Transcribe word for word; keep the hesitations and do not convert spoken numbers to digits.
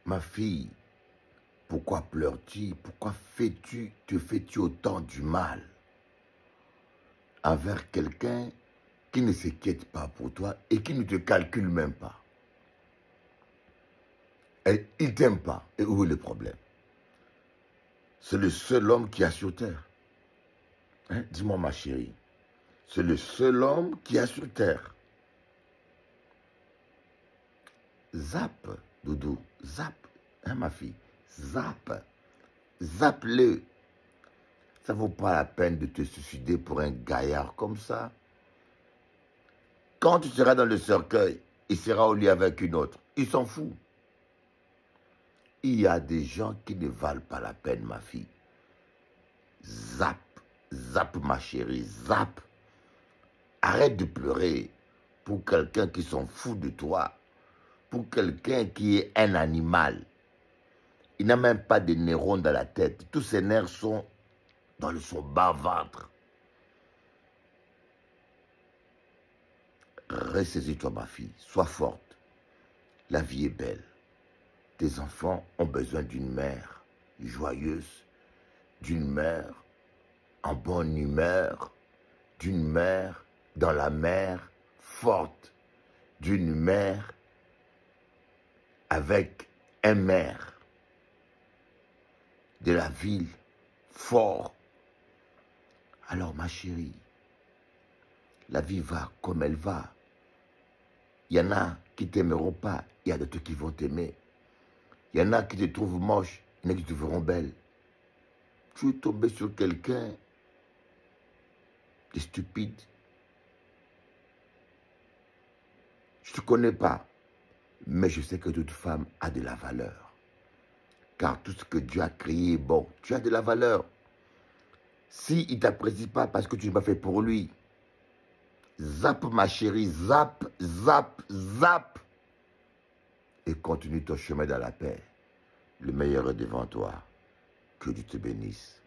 Ma fille, pourquoi pleures-tu? Pourquoi fais-tu, te fais-tu autant du mal envers quelqu'un qui ne s'inquiète pas pour toi et qui ne te calcule même pas? Et il ne t'aime pas. Et où est le problème? C'est le seul homme qui a sur terre. Hein? Dis-moi, ma chérie. C'est le seul homme qui a sur terre. Zappe, Doudou. Zappe. Hein, ma fille? Zappe. Zappe-le. Ça ne vaut pas la peine de te suicider pour un gaillard comme ça. Quand tu seras dans le cercueil, il sera au lit avec une autre. Il s'en fout. Il y a des gens qui ne valent pas la peine, ma fille. Zappe. Zappe, ma chérie. Zappe. Arrête de pleurer pour quelqu'un qui s'en fout de toi. Pour quelqu'un qui est un animal. Il n'a même pas de neurones dans la tête. Tous ses nerfs sont dans le, son bas-ventre. Ressaisis-toi, ma fille. Sois forte. La vie est belle. Tes enfants ont besoin d'une mère joyeuse, d'une mère en bonne humeur, d'une mère dans la mer forte, d'une mère avec un maire de la ville fort. Alors, ma chérie, la vie va comme elle va. Il y en a qui ne t'aimeront pas, il y a d'autres qui vont t'aimer. Il y en a qui te trouvent moche, il y en a qui te verront belle. Tu es tombé sur quelqu'un de stupide. Je ne te connais pas, mais je sais que toute femme a de la valeur. Car tout ce que Dieu a créé est bon. Tu as de la valeur. S'il ne t'apprécie pas parce que tu n'es pas fait pour lui, zappe ma chérie, zappe, zappe, zappe. Et continue ton chemin dans la paix. Le meilleur est devant toi. Que Dieu te bénisse.